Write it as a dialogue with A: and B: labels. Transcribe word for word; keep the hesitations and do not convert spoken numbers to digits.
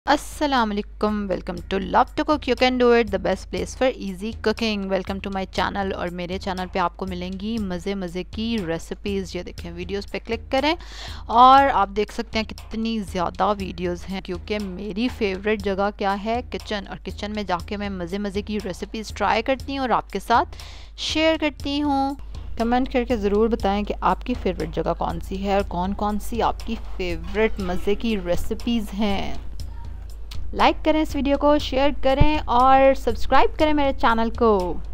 A: Aslam welcome to love to cook you can do it the best place for easy cooking. Welcome to my channel. और मेरे channel पे आपको मिलेंगी मज़े मज़े की रेसिपीज़। ये देखें, वीडियोस पे क्लिक करें और आप देख सकते हैं कितनी ज़्यादा वीडियोस हैं, क्योंकि मेरी फेवरेट जगह क्या है, किचन। और किचन में जाके मैं मज़े मज़े की रेसिपीज़ ट्राई करती हूँ और आपके साथ शेयर करती हूँ। कमेंट करके ज़रूर बताएं कि आपकी फ़ेवरेट जगह कौन सी है और कौन कौन सी आपकी फ़ेवरेट मज़े की रेसिपीज़ हैं। लाइक करें इस वीडियो को, शेयर करें और सब्सक्राइब करें मेरे चैनल को।